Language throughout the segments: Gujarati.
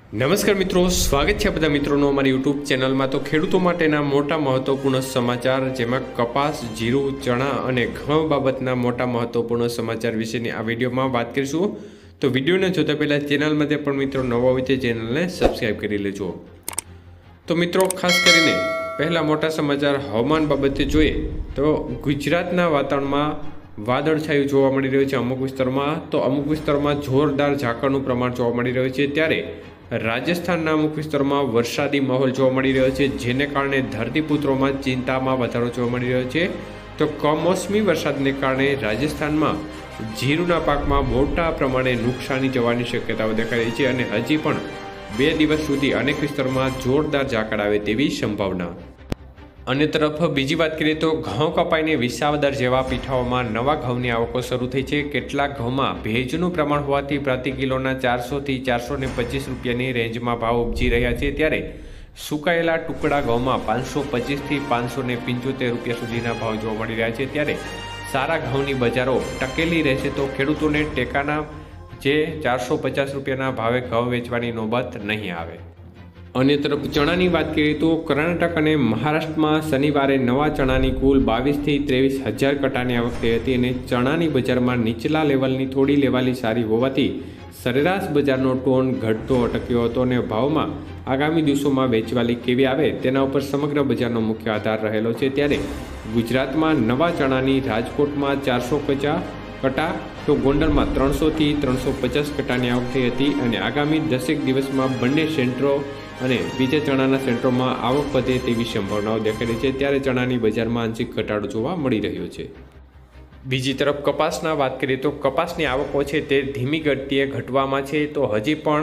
નમસ્કાર મિત્રો, સ્વાગત છે બધા મિત્રોનો અમારી યુટ્યુબ ચેનલમાં। તો ખેડૂતો માટેના મોટા મહત્વપૂર્ણ સમાચાર, જેમાં કપાસ, જીરું, ચણા અને ઘઉં બાબતના મોટા મહત્વપૂર્ણ સમાચાર વિશેની આ વિડીયોમાં વાત કરીશું। તો વિડીયોને જોતા પહેલાં ચેનલમાં પણ મિત્રો નવા હોય તે ચેનલને સબસ્ક્રાઈબ કરી લેજો। તો મિત્રો, ખાસ કરીને પહેલા મોટા સમાચાર હવામાન બાબતે જોઈએ તો ગુજરાતના વાતાવરણમાં વાદળછાયું જોવા મળી રહ્યું છે અમુક વિસ્તારોમાં। તો અમુક વિસ્તારોમાં જોરદાર ઝાકળનું પ્રમાણ જોવા મળી રહ્યું છે, ત્યારે રાજસ્થાનના અમુક વિસ્તારોમાં વરસાદી માહોલ જોવા મળી રહ્યો છે, જેને કારણે ધરતીપુત્રોમાં ચિંતામાં વધારો જોવા મળી રહ્યો છે। તો કમોસમી વરસાદને કારણે રાજસ્થાનમાં જીરુના પાકમાં મોટા પ્રમાણે નુકસાની જવાની શક્યતાઓ દેખાઈ રહી છે અને હજી પણ 2 દિવસ સુધી અનેક વિસ્તારોમાં જોરદાર ઝાકળ આવે તેવી સંભાવના। અન્ય તરફ બીજી વાત કરીએ તો ઘઉં કપાઈને વિસાવદર જેવા પીઠાઓમાં નવા ઘઉંની આવકો શરૂ થઈ છે। કેટલાક ઘઉંમાં ભેજનું પ્રમાણ હોવાથી પ્રતિ કિલોના 400 થી 425 રૂપિયાની રેન્જમાં ભાવ ઉપજી રહ્યા છે, ત્યારે સુકાયેલા ટુકડા ઘઉંમાં 525 થી 575 રૂપિયા સુધીના ભાવ જોવા મળી રહ્યા છે। ત્યારે સારા ઘઉંની બજારો ટકેલી રહેશે તો ખેડૂતોને ટેકાના જે 450 રૂપિયાના ભાવે ઘઉં વેચવાની નોબત નહીં આવે। અન્ય તરફ ચણાની વાત કરીએ તો કર્ણાટક અને મહારાષ્ટ્રમાં શનિવારે નવા ચણાની કુલ 22 થી 23 હજાર કટાની આવક થઈ હતી અને ચણાની બજારમાં નીચલા લેવલની થોડી લેવાલી સારી હોવાથી સરેરાશ બજારનો ટોન ઘટતો અટક્યો હતો અને ભાવમાં આગામી દિવસોમાં વેચવાલી કેવી આવે તેના ઉપર સમગ્ર બજારનો મુખ્ય આધાર રહેલો છે। ત્યારે ગુજરાતમાં નવા ચણાની રાજકોટમાં 450 કટા તો ગોંડલમાં 300 થી 350 કટાની આવક થઈ હતી અને આગામી 10 દિવસમાં બંને સેન્ટરો અને બીજા ચણાના સેન્ટરોમાં આવક વધે તેવી સંભાવનાઓ દેખાઈ રહી છે, ત્યારે ચણાની બજારમાં આંશિક ઘટાડો જોવા મળી રહ્યો છે। બીજી તરફ કપાસના વાત કરીએ તો કપાસની આવકો છે તે ધીમી ગતિએ ઘટવામાં છે। તો હજી પણ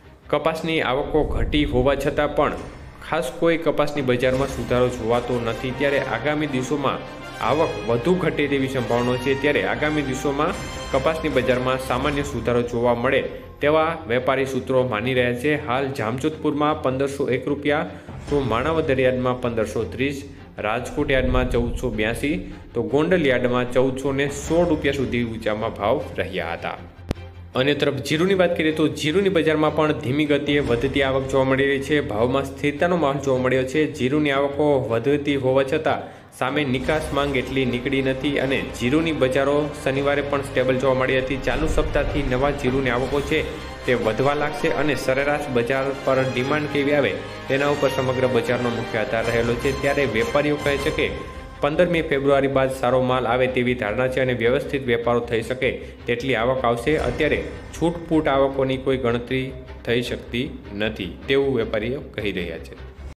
કપાસની આવકો ઘટી હોવા છતાં પણ ખાસ કોઈ કપાસની બજારમાં સુધારો જોવાતો નથી, ત્યારે આગામી દિવસોમાં આવક વધુ ઘટે તેવી સંભાવનાઓ છે। ત્યારે આગામી દિવસોમાં કપાસની બજારમાં સામાન્ય સુધારો જોવા મળે તેવા વેપારી સૂત્રો માની રહ્યા છે। હાલ જામજોધપુરમાં 1501 રૂપિયા, તો માણાવદર યાર્ડમાં 1530, રાજકોટ યાર્ડમાં 1482, તો ગોંડલ યાર્ડમાં 1416 રૂપિયા સુધી ઊંચામાં ભાવ રહ્યા હતા। અન્ય તરફ જીરુની વાત કરીએ તો જીરુની બજારમાં પણ ધીમી ગતિએ વધતી આવક જોવા મળી રહી છે। ભાવમાં સ્થિરતાનો માહોલ જોવા મળ્યો છે। જીરુની આવકો વધતી હોવા છતાં સામે નિકાસ માંગ એટલી નીકળી નથી અને જીરુની બજારો શનિવારે પણ સ્ટેબલ જોવા મળી હતી। ચાલુ સપ્તાહથી નવા જીરુની આવકો છે તે વધવા લાગશે અને સરેરાશ બજાર પર ડિમાન્ડ કેવી આવે તેના ઉપર સમગ્ર બજારનો મુખ્ય આધાર રહેલો છે। ત્યારે વેપારીઓ કહે છે કે 15મી ફેબ્રુઆરી બાદ સારો માલ આવે તેવી ધારણા છે અને વ્યવસ્થિત વેપારો થઈ શકે તેટલી આવક આવશે। અત્યારે છૂટપૂટ આવકોની કોઈ ગણતરી થઈ શકતી નથી તેવું વેપારીઓ કહી રહ્યા છે।